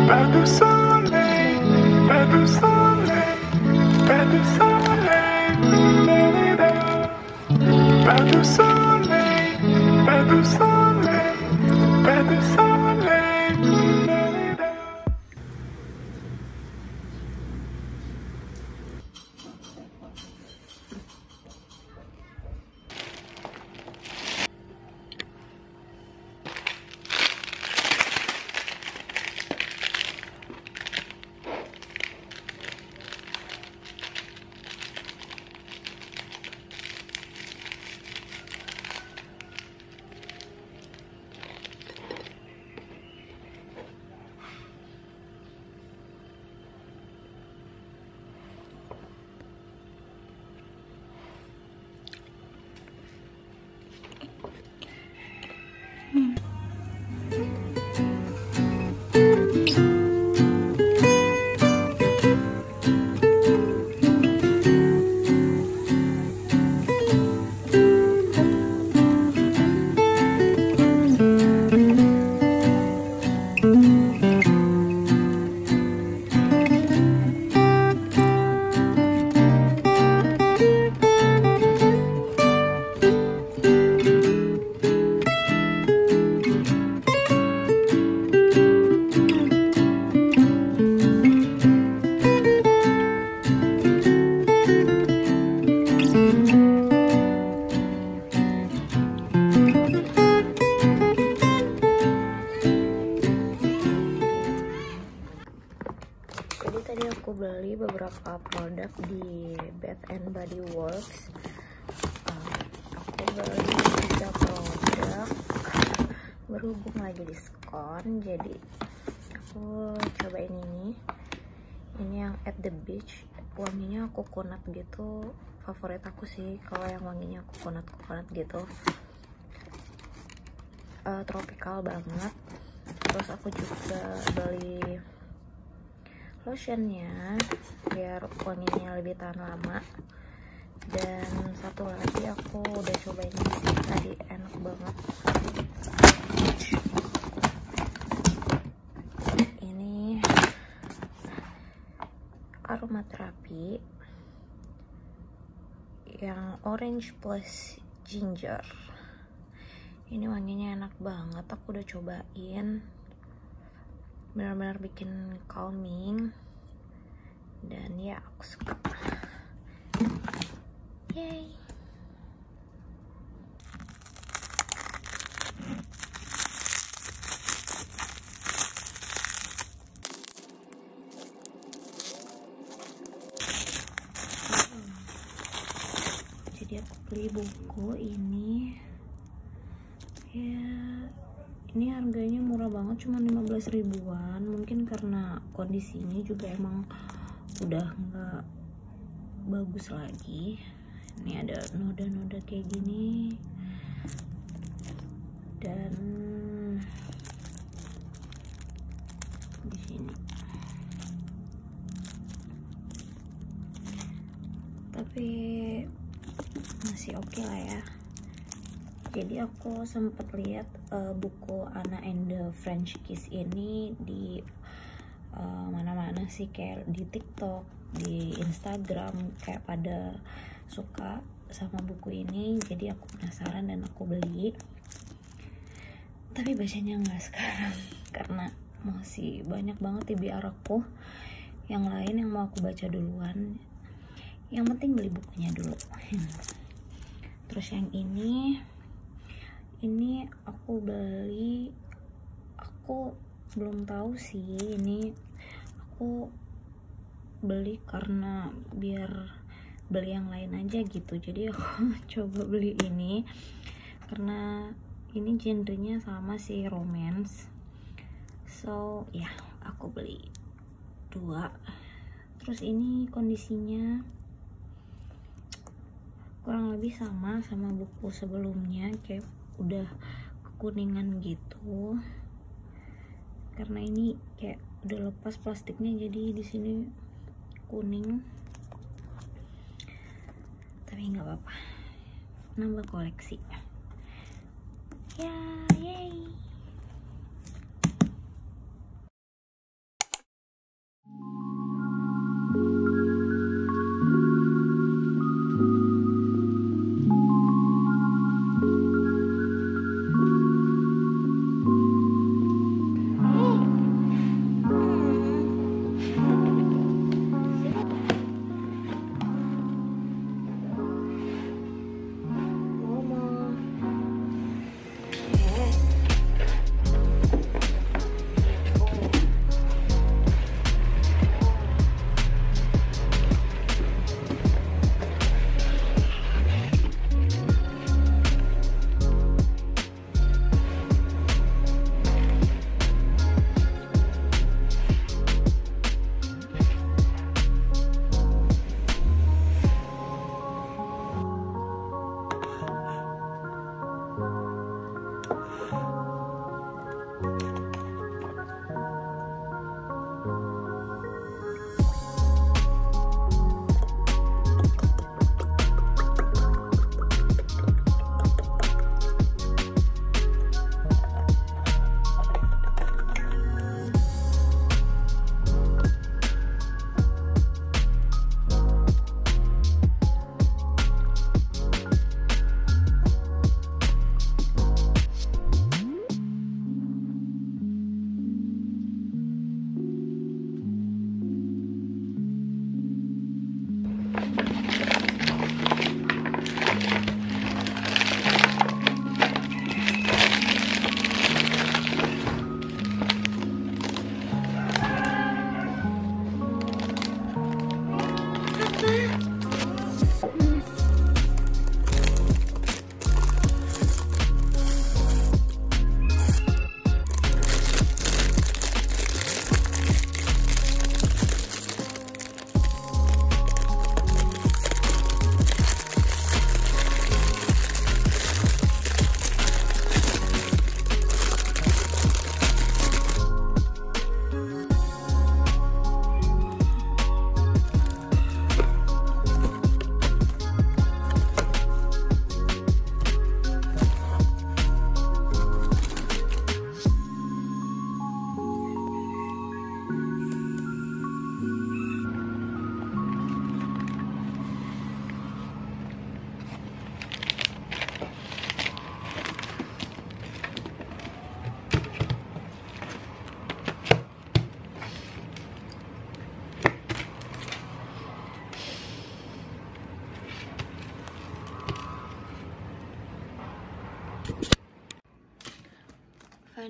Pas de soleil, pas de soleil, pas de soleil, pas de soleil, pas de soleil, pas de soleil. Jadi tadi aku beli beberapa produk di Bath and Body Works. Aku beli 3 produk berhubung lagi diskon, jadi aku cobain ini yang at the beach. Wanginya coconut gitu, favorit aku sih kalau yang wanginya coconut gitu, tropical banget. Terus aku juga beli lotionnya biar wanginya lebih tahan lama, dan satu lagi aku udah cobain ini tadi, enak banget. Ini aromaterapi yang orange plus ginger. Ini wanginya enak banget, aku udah cobain, benar-benar bikin calming, dan ya aku suka. Yay. Jadi aku beli buku ini ya, ini harganya murah banget, cuma 15 ribuan. Mungkin karena kondisinya juga emang udah nggak bagus lagi. Ini ada noda-noda kayak gini, dan di sini. Tapi masih oke lah ya. Jadi aku sempat lihat buku Anna and the French Kiss ini di mana-mana sih, kayak di TikTok, di Instagram, kayak pada suka sama buku ini. Jadi aku penasaran dan aku beli. Tapi bacanya nggak sekarang karena masih banyak banget di biar aku yang lain yang mau aku baca duluan. Yang penting beli bukunya dulu. Terus yang ini aku beli, aku belum tahu sih, ini aku beli karena biar beli yang lain aja gitu. Jadi aku coba beli ini karena ini genrenya sama sih, romance. So ya, aku beli 2. Terus ini kondisinya kurang lebih sama buku sebelumnya, kayak udah kekuningan gitu. Karena ini kayak udah lepas plastiknya, jadi di sini kuning. Tapi nggak apa-apa, nambah koleksi ya. Yay.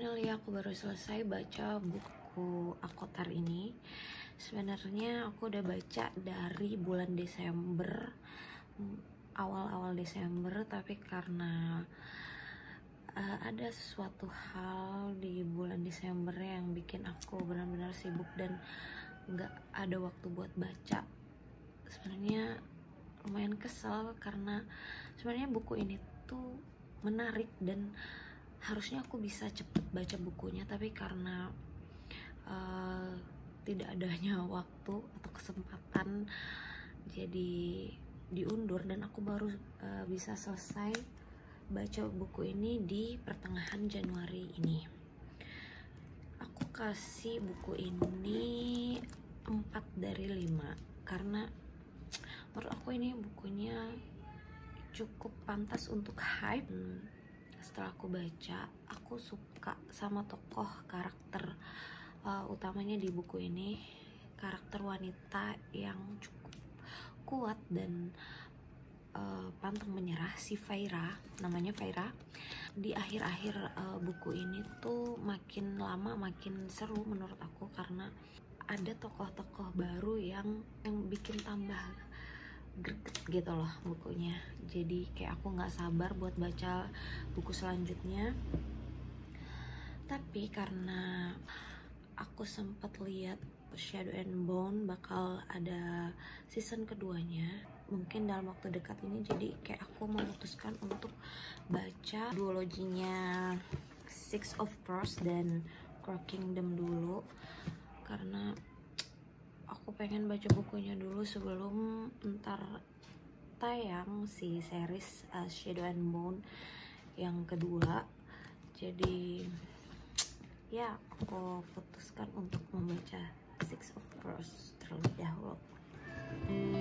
Finally aku baru selesai baca buku Akotar ini. Sebenarnya aku udah baca dari bulan Desember, awal-awal Desember, tapi karena ada sesuatu hal di bulan Desember yang bikin aku benar-benar sibuk dan nggak ada waktu buat baca. Sebenarnya lumayan kesel karena sebenarnya buku ini tuh menarik dan harusnya aku bisa cepet baca bukunya, tapi karena tidak adanya waktu atau kesempatan jadi diundur, dan aku baru bisa selesai baca buku ini di pertengahan Januari ini. Aku kasih buku ini 4 dari 5 karena menurut aku ini bukunya cukup pantas untuk hype. Setelah aku baca, aku suka sama tokoh karakter utamanya di buku ini, karakter wanita yang cukup kuat dan pantang menyerah, si Feyre, namanya Feyre. Di akhir-akhir buku ini tuh makin lama makin seru menurut aku karena ada tokoh-tokoh baru yang bikin tambah greget gitu loh bukunya. Jadi kayak aku nggak sabar buat baca buku selanjutnya. Tapi karena aku sempat lihat Shadow and Bone bakal ada season keduanya, mungkin dalam waktu dekat ini, jadi kayak aku memutuskan untuk baca duologinya Six of Crows dan Crow Kingdom dulu, karena aku pengen baca bukunya dulu sebelum ntar tayang si series Shadow and Bone yang kedua. Jadi ya aku putuskan untuk membaca Six of Crows terlebih dahulu.